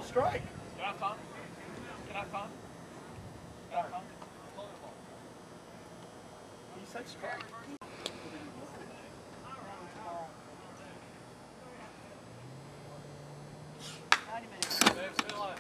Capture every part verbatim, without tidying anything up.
strike. Can I come? Can I come? Can I come? He said strike. ninety minutes. Dave, stay alive.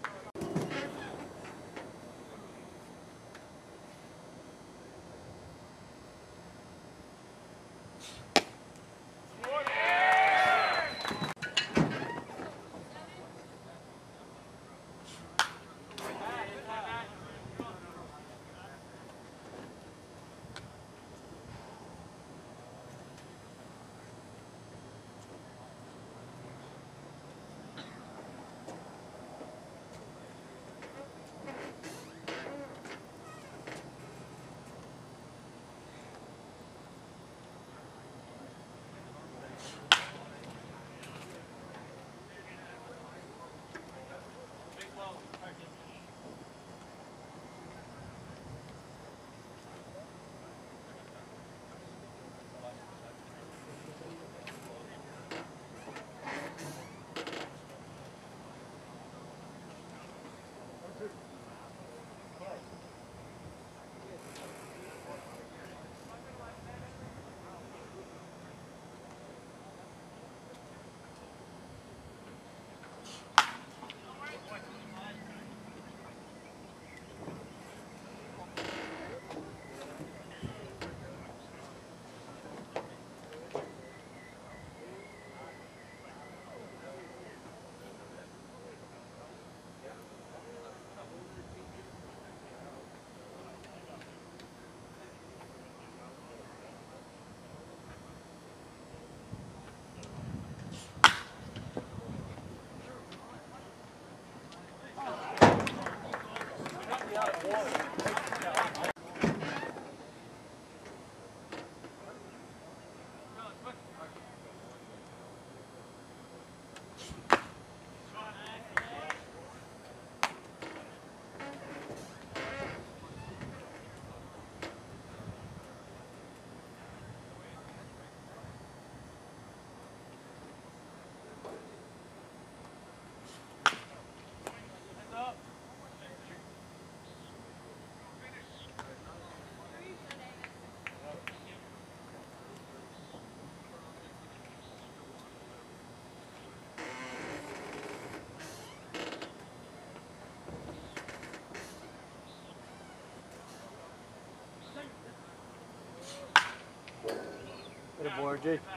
Good boy, R J.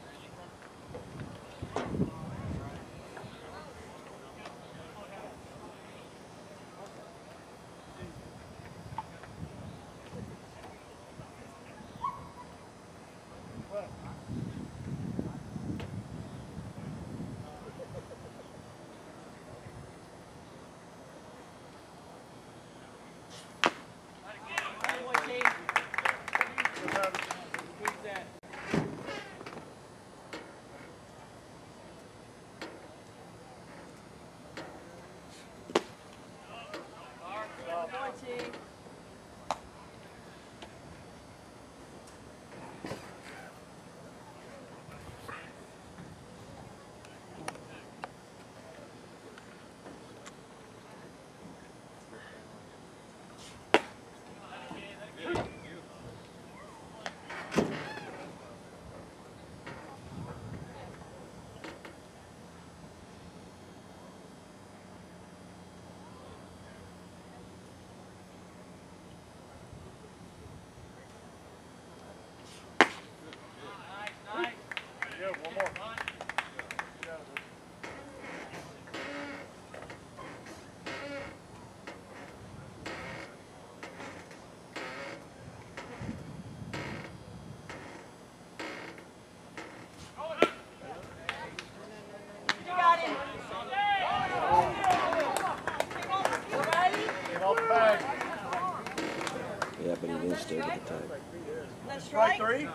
Yeah, but he didn't stay with the time. That's strike three.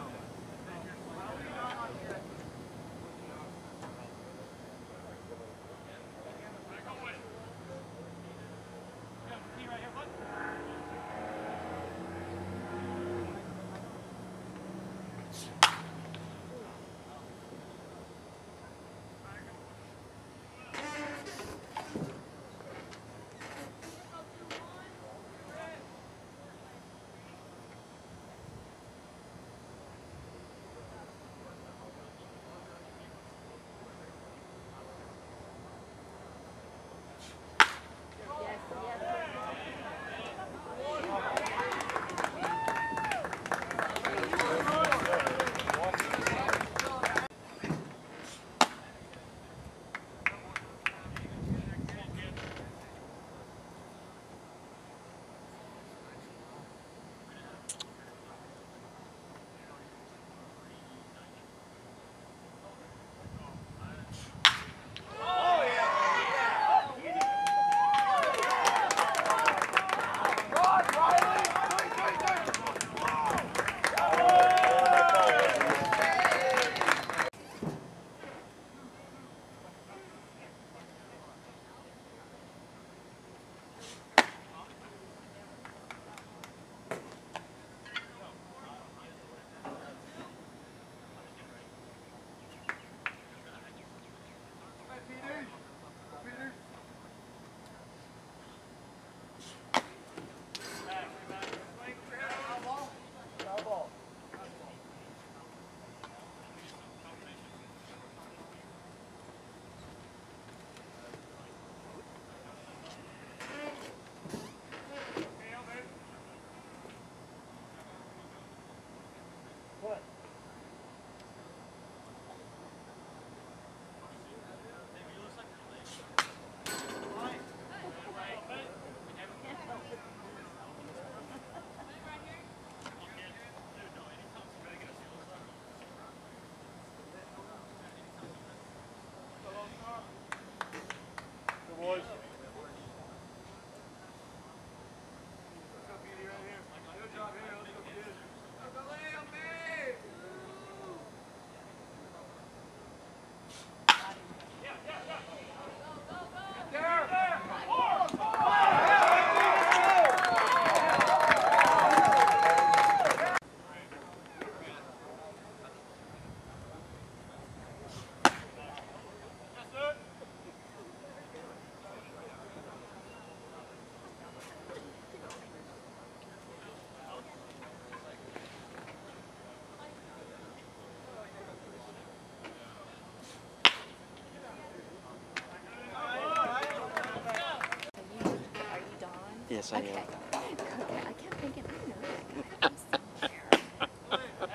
Boys. Yes, I Okay. am. Okay, I kept thinking, I know that guy from somewhere.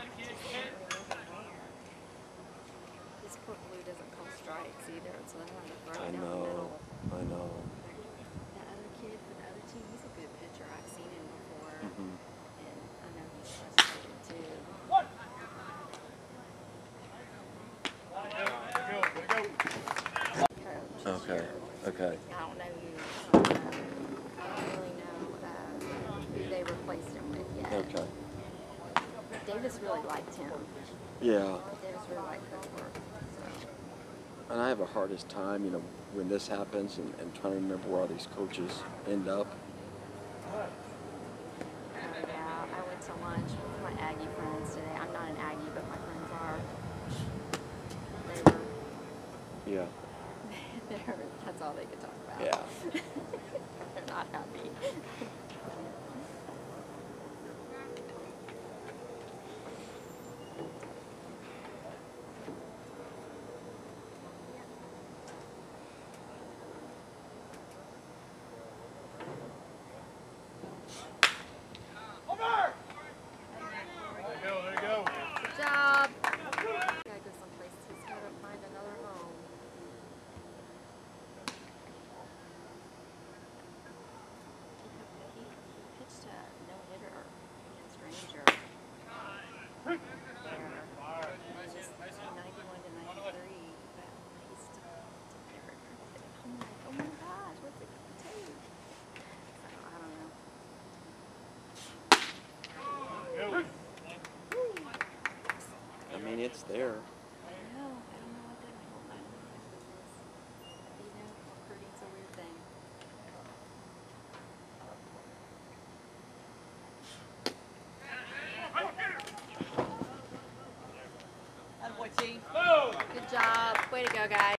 This poor blue doesn't call strikes either, so I have to throw I it down the know. middle. I know. That other kid for the other team, he's a good pitcher. I've seen him before, Mm-hmm. and I know he's frustrated too. Coach this Okay. year. Okay. I don't know who. I don't, know. I don't really know uh, who they replaced him with yet. Okay. Davis really liked him. Yeah. Davis really liked his work. So. And I have a hardest time, you know, when this happens and, and trying to remember where all these coaches end up. Oh, yeah, I went to lunch with my Aggie friends today. I'm not an Aggie, but my friends are. They were. Yeah. They're, that's all they could talk about. Yeah. They're not happy. There you go. Good job. Gotta go someplace. He's gotta find another home. He, he pitched a no-hitter against Ranger. There. It was just ninety-one to ninety-three, but he's still there. I'm like, oh my gosh, what's it gonna take? So, I don't know. I mean, it's there. I know. I don't know what they I don't, I don't know what this is. You know, recruiting's a weird thing. Attaboy, team. Good job. Way to go, guys.